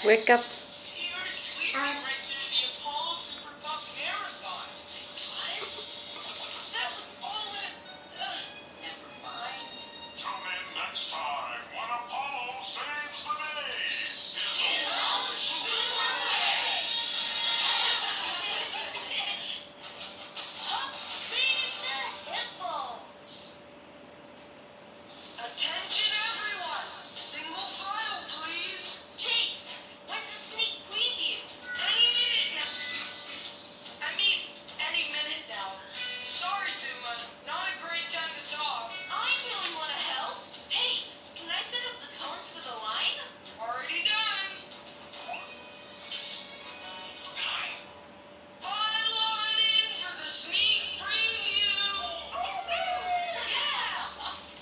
Wake up. Attention everyone! Single file, please! Chase, when's the sneak preview? Any minute now. Any minute now. Sorry, Zuma. Not a great time to talk. I really want to help. Hey, can I set up the cones for the line? Already done. It's time. Pile on in for the sneak preview. Yeah!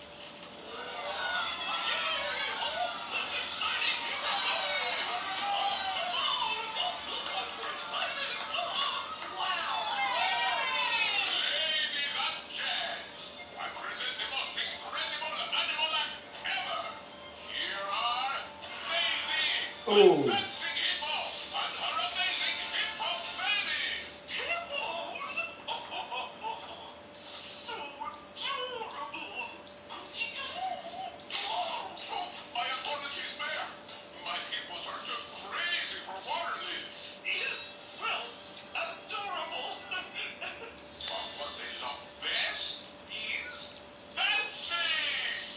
Oh. Dancing Hippo and her amazing Hippo babies! Hippos? So adorable! My apologies, Mayor. My hippos are just crazy for water lilies. Yes, well, adorable. But what they love best is dancing!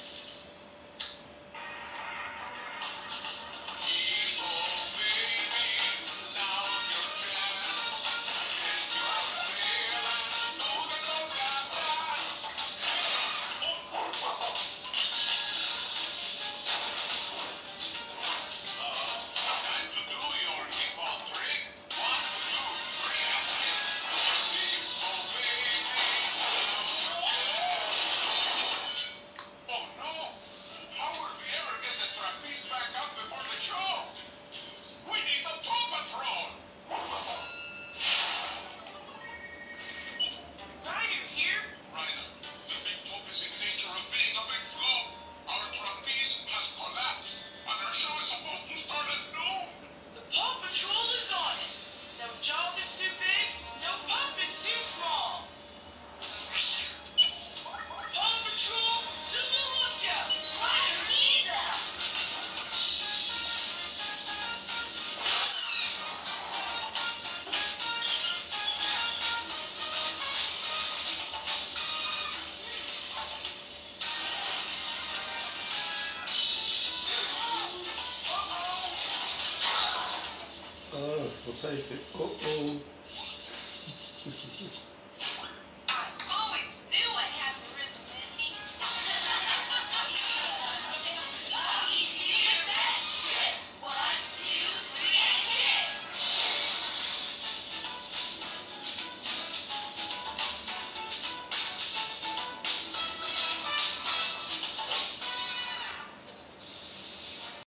Oh, we'll take it. Uh-oh.